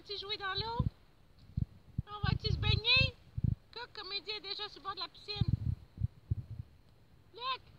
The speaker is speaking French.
va-tu jouer dans l'eau? On va-tu se baigner? Coq, comme il dit, est déjà sur le bord de la piscine. Look!